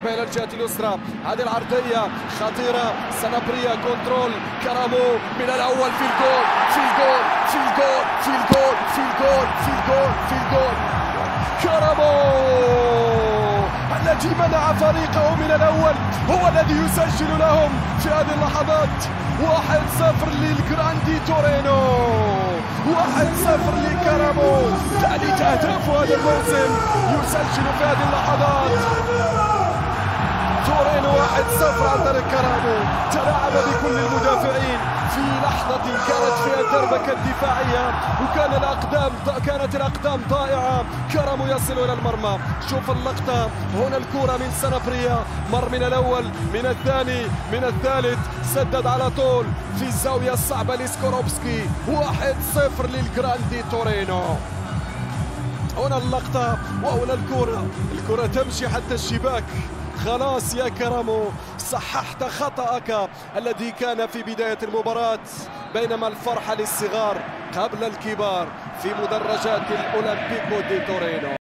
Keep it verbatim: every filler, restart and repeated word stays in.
لعبها الى الجهه اليسرى. هذه العرضيه خطيره، سانابريا كنترول، كرامو من الاول في الجول في الجول في الجول في الجول في الجول في الجول في الجول. كرامو الذي منع فريقه من الاول هو الذي يسجل لهم في هذه اللحظات. واحد صفر للجراندي تورينو، واحد صفر لكرامو، ثالث اهداف هذا الموسم يسجل في هذه اللحظات. تورينو واحد صفر عن طريق كرامو، تلاعب بكل المدافعين في لحظة كانت فيها الدربكة الدفاعية وكان الأقدام كانت الأقدام ضائعة. كرامو يصل إلى المرمى، شوف اللقطة هنا، الكرة من سانابريا، مر من الأول من الثاني من الثالث، سدد على طول في الزاوية الصعبة لسكوروبسكي. واحد صفر للجراندي تورينو. هنا اللقطة وهنا الكرة، الكرة تمشي حتى الشباك. خلاص يا كرامو، صححت خطأك الذي كان في بداية المباراة. بينما الفرحة للصغار قبل الكبار في مدرجات الأولمبيكو دي تورينو.